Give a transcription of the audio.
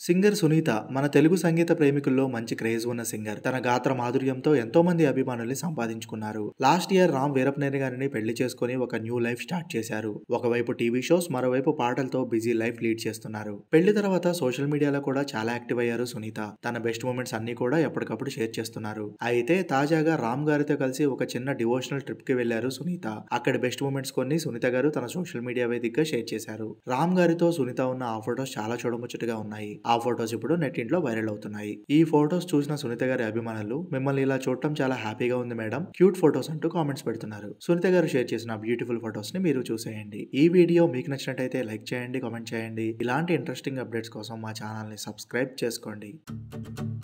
Singer Sunitha మన తెలుగు సంగీత ప్రేమికుల్లో మంచి craze ఉన్న సింగర్. తన గాత్ర మాధుర్యంతో ఎంతో మంది అభిమానుల్ని సంపాదించుకున్నారు. లాస్ట్ ఇయర్ రామ్ వీరప్పనేని గారిని పెళ్లి చేసుకుని ఒక న్యూ లైఫ్ స్టార్ట్ చేశారు. ఒకవైపు టీవీ షోస్, మరోవైపు పాటలతో బిజీ లైఫ్ లీడ్ చేస్తున్నారు. పెళ్లి తర్వాత సోషల్ మీడియాలో కూడా చాలా యాక్టివ్ అయ్యారు సునీత. తన బెస్ట్ మూమెంట్స్ అన్ని కూడా ఎప్పటికప్పుడు షేర్ చేస్తున్నారు. అయితే తాజాగా రామ్ గారితో కలిసి ఒక చిన్న డివోషనల్ ట్రిప్ కి వెళ్లారు సునీత. అక్కడ బెస్ట్ మూమెంట్స్ కొన్ని సునీత గారు తన సోషల్ మీడియా వేదికగా షేర్ చేశారు. రామ్ గారితో సునీత ఉన్న ఆ ఫొటోస్ చాలా చూడముచ్చటగా ఉన్నాయి. ఆ ఫొటోస్ ఇప్పుడు నెట్టింట్లో వైరల్ అవుతున్నాయి. ఈ ఫొటోస్ చూసిన సునీత గారి అభిమానులు మిమ్మల్ని ఇలా చూడటం చాలా హ్యాపీగా ఉంది మేడం, క్యూట్ ఫొటోస్ అంటూ కామెంట్స్ పెడుతున్నారు. సునీత గారు షేర్ చేసిన బ్యూటిఫుల్ ఫొటోస్ ని మీరు చూసేయండి. ఈ వీడియో మీకు నచ్చినట్టయితే లైక్ చేయండి, కామెంట్ చేయండి. ఇలాంటి ఇంట్రెస్టింగ్ అప్డేట్స్ కోసం మా ఛానల్ ని సబ్స్క్రైబ్ చేసుకోండి.